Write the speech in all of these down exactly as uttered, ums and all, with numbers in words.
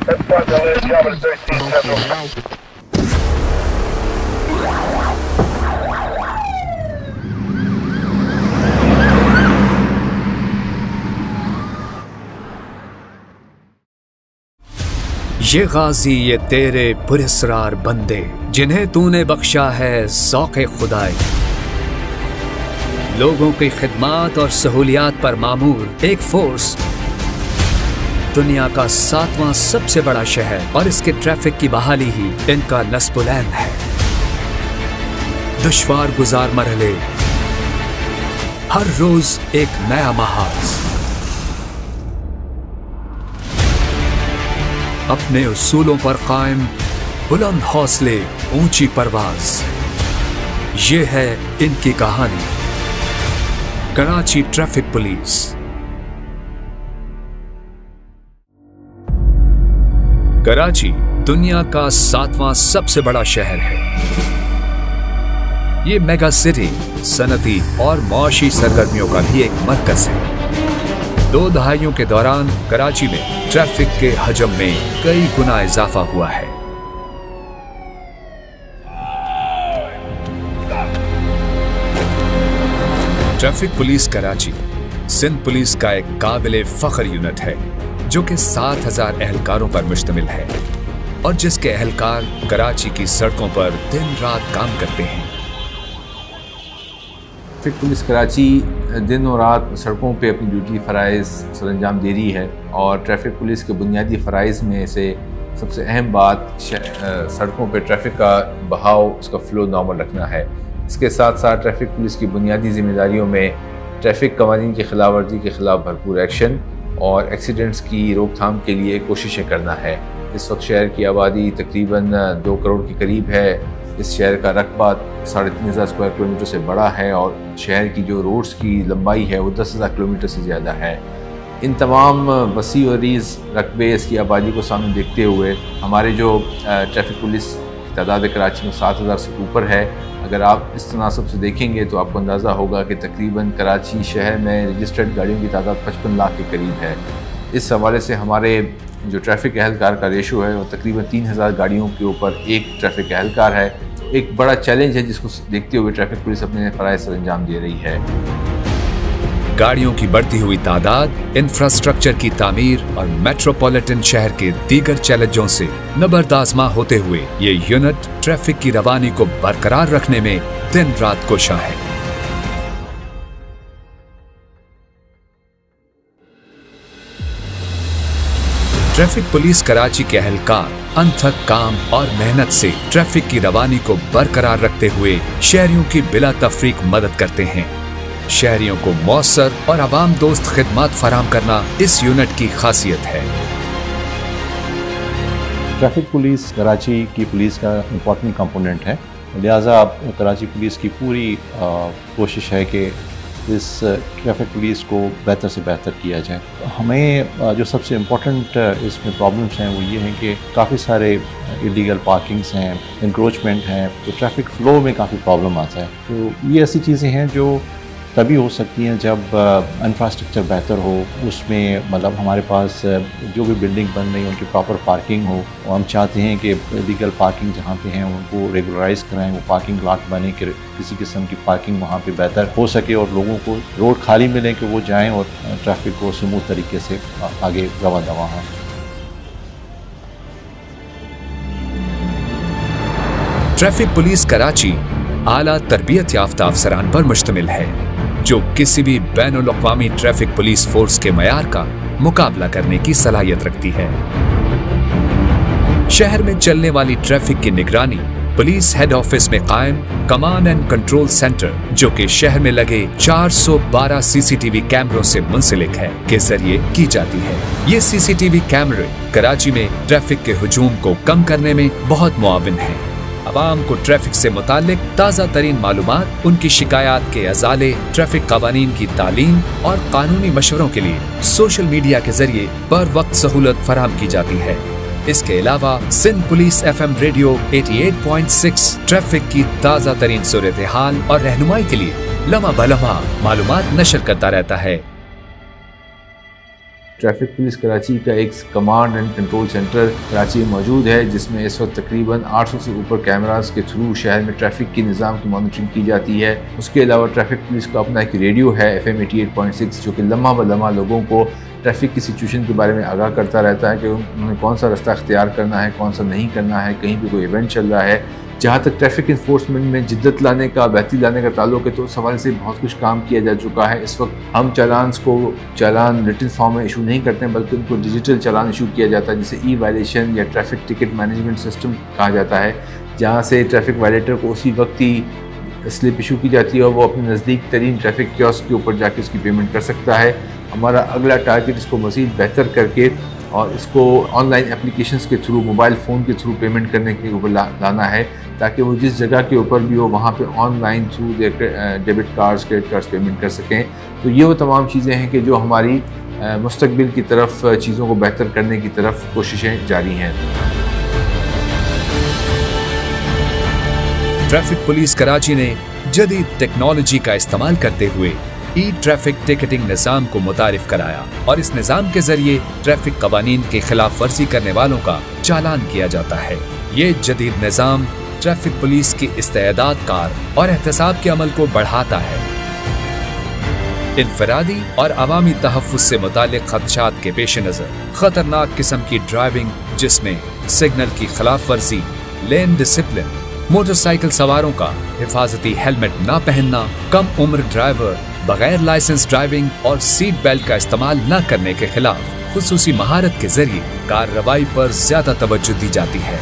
ये गाजी ये तेरे पुरस्रार बंदे जिन्हें तूने बख्शा है ज़ौक़े खुदाई, लोगों की खिदमत और सहूलियात पर मामूर एक फोर्स, दुनिया का सातवां सबसे बड़ा शहर और इसके ट्रैफिक की बहाली ही इनका नस्बुलैन है। दुश्वार गुजार मरहले, हर रोज एक नया महाज, अपने उसूलों पर कायम, बुलंद हौसले, ऊंची परवाज। ये है इनकी कहानी, कराची ट्रैफिक पुलिस। कराची दुनिया का सातवां सबसे बड़ा शहर है। ये मेगा सिटी, सनती और मौशी सरगर्मियों का भी एक मरकज है। दो दहाइयों के दौरान कराची में ट्रैफिक के हजम में कई गुना इजाफा हुआ है। Traffic police Karachi Sindh police का एक काबिले फख्र यूनिट है जो कि सात हजार एहलकारों पर मुश्तमिल है और जिसके एहलकार कराची की सड़कों पर दिन रात काम करते हैं। ट्रैफिक पुलिस कराची दिन और रात सड़कों पे अपनी ड्यूटी फ़राइज़ सरअंजाम दे रही है और ट्रैफिक पुलिस के बुनियादी फ़राइज़ में से सबसे अहम बात सड़कों पे ट्रैफिक का बहाव, उसका फ़्लो नॉर्मल रखना है। इसके साथ साथ ट्रैफिक पुलिस की बुनियादी ज़िम्मेदारियों में ट्रैफिक कवानीन की खिलाफ वर्जी के ख़िलाफ़ भरपूर एक्शन और एक्सीडेंट्स की रोकथाम के लिए कोशिशें करना है। इस वक्त शहर की आबादी तकरीबन दो करोड़ के करीब है। इस शहर का रकबा साढ़े तीन हज़ार स्क्वायर किलोमीटर से बड़ा है और शहर की जो रोड्स की लंबाई है वो दस हज़ार किलोमीटर से ज़्यादा है। इन तमाम वसी और रीज़ रकबे, इसकी आबादी को सामने देखते हुए हमारे जो ट्रैफिक पुलिस की तादाद कराची में सात हज़ार से ऊपर है। अगर आप इस तनासब से देखेंगे तो आपको अंदाज़ा होगा कि तकरीबन कराची शहर में रजिस्टर्ड गाड़ियों की तादाद पचपन लाख के करीब है। इस हवाले से हमारे जो ट्रैफिक एहलकार का रेशो है वो तकरीबन तीन हज़ार गाड़ियों के ऊपर एक ट्रैफिक एहलकार है। एक बड़ा चैलेंज है जिसको देखते हुए ट्रैफिक पुलिस अपने फ़राइज़ सर अंजाम दे रही है। गाड़ियों की बढ़ती हुई तादाद, इंफ्रास्ट्रक्चर की तामीर और मेट्रोपॉलिटन शहर के दीगर चैलेंजों से नबरदाज़मा होते हुए ये यूनिट ट्रैफिक की रवानी को बरकरार रखने में दिन रात कोशा है। ट्रैफिक पुलिस कराची के एहलकार अनथक काम और मेहनत से ट्रैफिक की रवानी को बरकरार रखते हुए शहरियों की बिला तफरीक मदद करते हैं। शहरियों को मौसर और आवाम दोस्त खिदमत फराहम करना इस यूनिट की खासियत है। ट्रैफिक पुलिस कराची की पुलिस का इम्पोर्टेंट कंपोनेंट है, लिहाजा कराची पुलिस की पूरी कोशिश है कि इस ट्रैफिक पुलिस को बेहतर से बेहतर किया जाए। हमें जो सबसे इम्पोर्टेंट इसमें प्रॉब्लम्स हैं वो ये हैं कि काफ़ी सारे इलीगल पार्किंग्स हैं, इंक्रोचमेंट हैं, तो ट्रैफिक फ़्लो में काफ़ी प्रॉब्लम आता है। तो ये ऐसी चीज़ें हैं जो तभी हो सकती हैं जब इंफ्रास्ट्रक्चर बेहतर हो, उसमें मतलब हमारे पास जो भी बिल्डिंग बन रही है उनकी प्रॉपर पार्किंग हो। और हम चाहते हैं कि लीगल पार्किंग जहाँ पे हैं उनको रेगुलराइज कराएं, वो पार्किंग लॉट बने कि किसी किस्म की पार्किंग वहाँ पे बेहतर हो सके और लोगों को रोड खाली मिले कि वो जाएँ और ट्रैफिक को स्मूथ तरीके से आगे रवा दवा हों। ट्रैफिक पुलिस कराची आला तरबियत याफ्ता अफसरान पर मुश्तमिल है जो किसी भी बैनुल अक़वामी ट्रैफिक पुलिस फोर्स के मयार का मुकाबला करने की सलाहियत रखती है। शहर में चलने वाली ट्रैफिक की निगरानी पुलिस हेड ऑफिस में कायम कमांड एंड कंट्रोल सेंटर जो कि शहर में लगे चार सौ बारह सीसीटीवी कैमरों से मुंसलिक है के जरिए की जाती है। ये सीसीटीवी कैमरे कराची में ट्रैफिक के हुजूम को कम करने में बहुत मुआविन है। अवाम को ट्रैफिक से मुताल्लिक ताज़ा तरीन मालूमात, उनकी शिकायत के अज़ाले, ट्रैफिक कवानीन की तालीम और कानूनी मशवरों के लिए सोशल मीडिया के जरिए बर वक्त सहूलत फराहम की जाती है। इसके अलावा Sindh police F M radio अठासी पॉइंट छह ट्रैफिक की ताज़ा तरीन सूरत हाल और रहनुमाई के लिए लम्हा बलम्हा मालूमात नशर करता रहता है। ट्रैफिक पुलिस कराची का एक command and control centre Karachi में मौजूद है, जिसमें इस वक्त तकरीबन आठ सौ से ऊपर कैमरास के थ्रू शहर में ट्रैफिक की निज़ाम की मॉनिटरिंग की जाती है। उसके अलावा ट्रैफिक पुलिस का अपना एक रेडियो है F M eighty eight point six, जो कि लम्हा ब लम्हा लोगों को ट्रैफिक की सिचुएशन के बारे में आगाह करता रहता है कि उन्हें कौन सा रास्ता अख्तियार करना है, कौन सा नहीं करना है, कहीं भी कोई इवेंट चल रहा है। जहाँ तक ट्रैफिक इन्फोर्समेंट में जिद्दत लाने का, बेहतरी लाने का ताल्लुक है, तो उस हवाले से बहुत कुछ काम किया जा चुका है। इस वक्त हम चालान्स को चालान रिटन फॉर्म में इशू नहीं करते हैं, बल्कि उनको डिजिटल चालान इशू किया जाता है, जिसे ई वायलेशन या ट्रैफिक टिकट मैनेजमेंट सिस्टम कहा जाता है, जहाँ से ट्रैफिक वायलेटर को उसी वक्त ही स्लिप इशू की जाती है और वो अपने नज़दीक तरीन ट्रैफिक कियोस्क के ऊपर जाके उसकी पेमेंट कर सकता है। हमारा अगला टारगेट इसको मज़ीद बेहतर करके और इसको ऑनलाइन एप्लीकेशंस के थ्रू, मोबाइल फ़ोन के थ्रू पेमेंट करने के ऊपर ला, लाना है, ताकि वो जिस जगह के ऊपर भी हो वहाँ पे online through debit cards, credit cards payment कर सकें। तो ये वो तमाम चीज़ें हैं कि जो हमारी मुस्तकबिल की तरफ, चीज़ों को बेहतर करने की तरफ कोशिशें जारी हैं। ट्रैफिक पुलिस कराची ने जदीद टेक्नोलॉजी का इस्तेमाल करते हुए ई ट्रैफिक टिकटिंग निज़ाम को मुतारिफ कराया और इस निज़ाम के जरिए ट्रैफिक कवानीन की खिलाफ वर्जी करने वालों का चालान किया जाता है। ये जदीद निज़ाम ट्रैफिक पुलिस की इस्तेदाद कार और एहतसाब के अमल को बढ़ाता है। इनफरादी और अवामी तहफ़्फ़ुज़ से मुताल्लिक़ खदशात के पेश नज़र खतरनाक किस्म की ड्राइविंग, जिसमें सिग्नल की खिलाफ वर्जी, लेन डिसिप्लिन, मोटरसाइकिल सवारों का हिफाजती हेलमेट ना पहनना, कम उम्र ड्राइवर, बगैर लाइसेंस ड्राइविंग और सीट बेल्ट का इस्तेमाल न करने के खिलाफ खुसूसी महारत के जरिए कार्रवाई पर ज्यादा तवज्जो दी जाती है।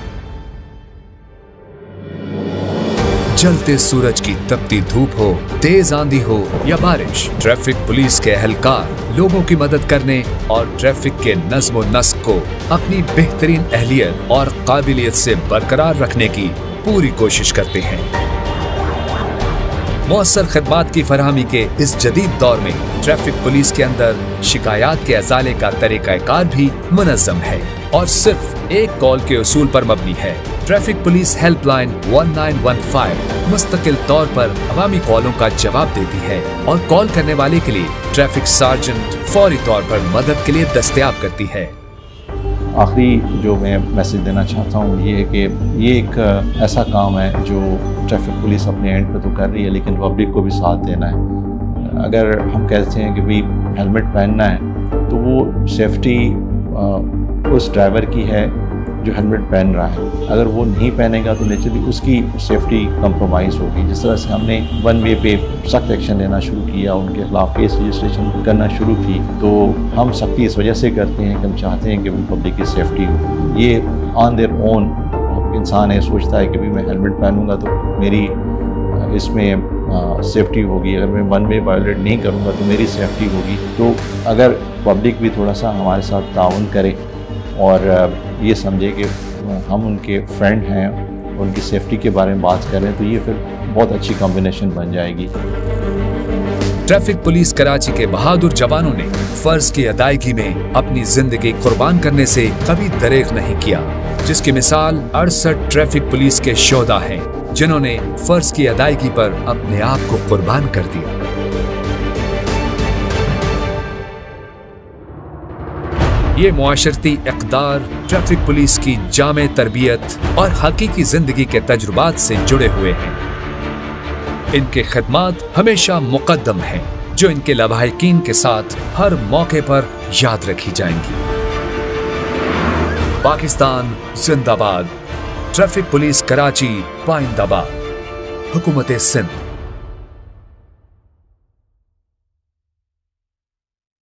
जलते सूरज की तपती धूप हो, तेज आंधी हो या बारिश, ट्रैफिक पुलिस के एहलकार लोगों की मदद करने और ट्रैफिक के नज़्म व नस्क को अपनी बेहतरीन अहलियत और काबिलियत से बरकरार रखने की पूरी कोशिश करते हैं। मौसर खिदमात की फरहमी के इस जदीद दौर में ट्रैफिक पुलिस के अंदर शिकायत के अजाले का तरीक़ाकार भी मुनज़्ज़म है और सिर्फ एक कॉल के उसूल पर मबनी है। Traffic police helpline one nine one five मुस्तकिल तौर पर अवामी कॉलों का जवाब देती है और कॉल करने वाले के लिए ट्रैफिक सार्जेंट फौरी तौर पर मदद के लिए दस्तयाब करती है। आखिरी जो मैं मैसेज देना चाहता हूँ ये है कि ये एक ऐसा काम है जो ट्रैफिक पुलिस अपने एंड पे तो कर रही है, लेकिन पब्लिक को भी साथ देना है। अगर हम कहते हैं कि भाई हेलमेट पहनना है, तो वो सेफ्टी उस ड्राइवर की है जो हेलमेट पहन रहा है। अगर वो नहीं पहनेगा तो नेचुरली उसकी सेफ्टी कंप्रोमाइज़ होगी। जिस तरह से हमने वन वे पे सख्त एक्शन लेना शुरू किया, उनके खिलाफ केस रजिस्ट्रेशन करना शुरू की, तो हम सख्ती इस वजह से करते हैं कि हम चाहते हैं कि वो पब्लिक की सेफ्टी हो। ये ऑन देयर ओन इंसान है, सोचता है कि भाई मैं हेलमेट पहनूंगा तो मेरी इसमें सेफ्टी होगी, अगर मैं वन वे वायलेट नहीं करूँगा तो मेरी सेफ्टी होगी। तो अगर पब्लिक भी थोड़ा सा हमारे साथ ताउन करे और ये समझे कि हम उनके फ्रेंड हैं, उनकी सेफ्टी के बारे में बात करें, तो ये फिर बहुत अच्छी कॉम्बिनेशन बन जाएगी। ट्रैफिक पुलिस कराची के बहादुर जवानों ने फर्ज की अदायगी में अपनी जिंदगी कुर्बान करने से कभी दरेग नहीं किया, जिसकी मिसाल अड़सठ ट्रैफिक पुलिस के शोधा हैं, जिन्होंने फर्ज की अदायगी पर अपने आप को कुर्बान कर दिया। ये मुआशरती इक़दार ट्रैफिक पुलिस की जामे तरबियत और हकीकी जिंदगी के तजुर्बात से जुड़े हुए हैं। इनके खिदमात हमेशा मुक़द्दम हैं, जो इनके लवाहिकीन के साथ हर मौके पर याद रखी जाएंगी। पाकिस्तान जिंदाबाद। ट्रैफिक पुलिस कराची पाइंदाबाद। हुकूमत सिंध।